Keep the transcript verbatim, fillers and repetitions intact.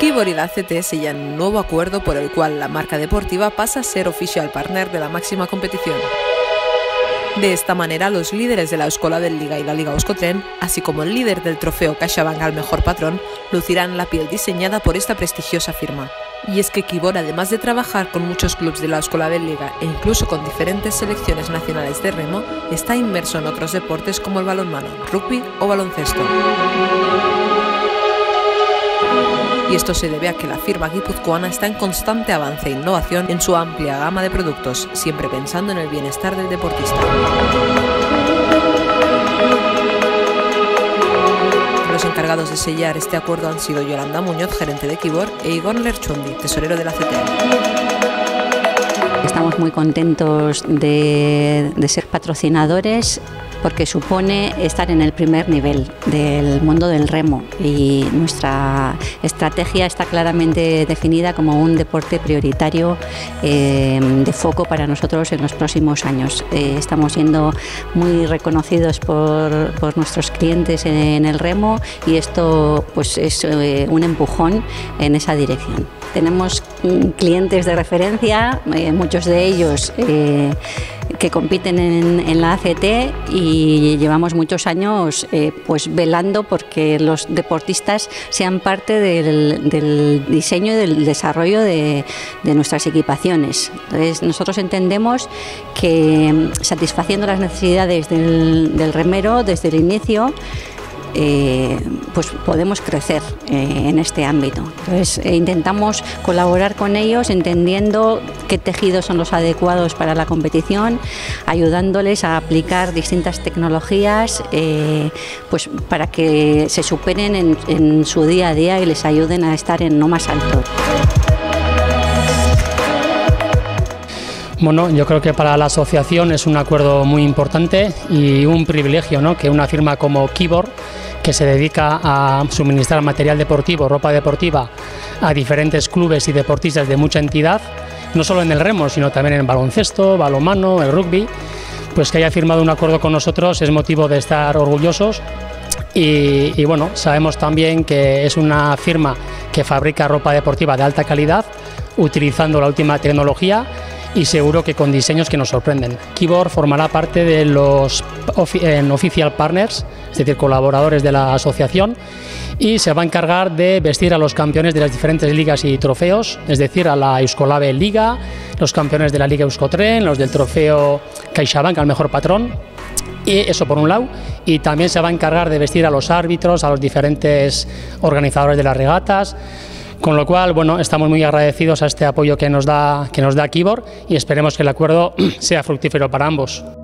Kibor y la A C T sellan un nuevo acuerdo por el cual la marca deportiva pasa a ser official partner de la máxima competición. De esta manera, los líderes de la Euskolabel Liga y la Liga Euskotren, así como el líder del trofeo CaixaBank al mejor patrón, lucirán la piel diseñada por esta prestigiosa firma. Y es que Kibor, además de trabajar con muchos clubes de la Euskolabel Liga e incluso con diferentes selecciones nacionales de remo, está inmerso en otros deportes como el balonmano, rugby o baloncesto. Y esto se debe a que la firma guipuzcoana está en constante avance e innovación en su amplia gama de productos, siempre pensando en el bienestar del deportista. Los encargados de sellar este acuerdo han sido Yolanda Muñoz, gerente de Kibor, e Igor Lerchundi, tesorero de la A C T. Estamos muy contentos de, de ser patrocinadores porque supone estar en el primer nivel del mundo del remo y nuestra estrategia está claramente definida como un deporte prioritario eh, de foco para nosotros en los próximos años. Eh, estamos siendo muy reconocidos por, por nuestros clientes en, en el remo y esto pues, es eh, un empujón en esa dirección. Tenemos clientes de referencia, eh, muchos de ellos eh, que compiten en, en la A C T y llevamos muchos años eh, pues velando porque los deportistas sean parte del, del diseño y del desarrollo de, de nuestras equipaciones. Entonces nosotros entendemos que satisfaciendo las necesidades del, del remero desde el inicio, Eh, pues podemos crecer eh, en este ámbito. Entonces eh, intentamos colaborar con ellos entendiendo qué tejidos son los adecuados para la competición, ayudándoles a aplicar distintas tecnologías eh, pues para que se superen en, en su día a día y les ayuden a estar en lo más alto. Bueno, yo creo que para la asociación es un acuerdo muy importante y un privilegio, ¿no?, que una firma como Kibor, que se dedica a suministrar material deportivo, ropa deportiva a diferentes clubes y deportistas de mucha entidad, no solo en el remo, sino también en el baloncesto, balonmano, el rugby, pues que haya firmado un acuerdo con nosotros es motivo de estar orgullosos. Y, y bueno, sabemos también que es una firma que fabrica ropa deportiva de alta calidad, utilizando la última tecnología y seguro que con diseños que nos sorprenden. Kibor formará parte de los Official Partners, es decir, colaboradores de la asociación, y se va a encargar de vestir a los campeones de las diferentes ligas y trofeos, es decir, a la Euskolabel Liga, los campeones de la Liga Euskotren, los del trofeo CaixaBank al mejor patrón. Y eso por un lado, y también se va a encargar de vestir a los árbitros, a los diferentes organizadores de las regatas, con lo cual, bueno, estamos muy agradecidos a este apoyo que nos da, que nos da Kibor y esperemos que el acuerdo sea fructífero para ambos.